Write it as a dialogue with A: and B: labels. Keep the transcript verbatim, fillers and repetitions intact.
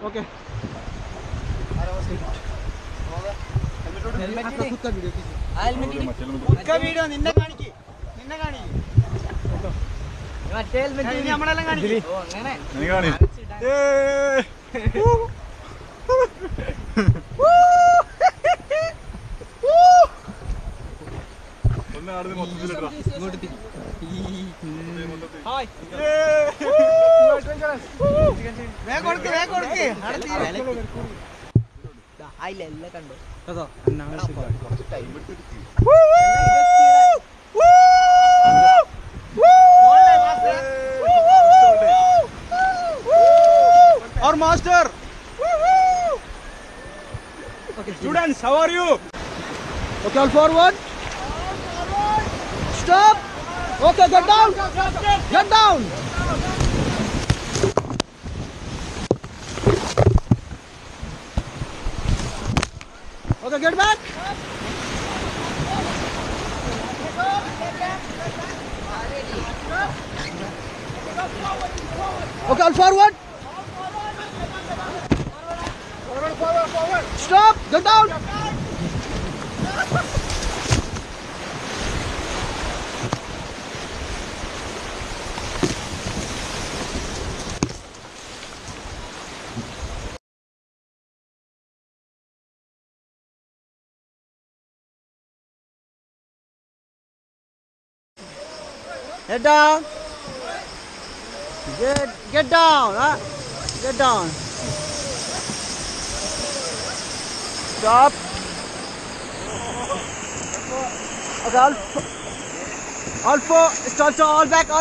A: Okay.
B: खुद का video
A: खुद का वीडियो निन्ने कानिकी निन्ने कानिकी मटे हेल्मेट इनी നമ്മളെല്ലാം കാണിക്ക് ഓ അങ്ങനെ നീ കാണി ഏ ഒന്ന് ആടുന്ന് മൊത്തത്തിൽ ഇടടാ ഇങ്ങോട്ട് തി ഹായ് വേ കൊടുക്ക് വേ കൊടുക്ക് അടുത്ത് ആയില്ല കണ്ടോ അതോ കുറച്ച് ടൈം എടുത്ത് Our master. Okay, students, how are you? Okay, all forward. Stop. Okay, get down. Get down. Okay, get back. Okay, all forward. Forward, forward, forward. Stop. Get down. Head down. Get get down, huh? Get down. Stop. Okay, all, all four. Stop. All back. All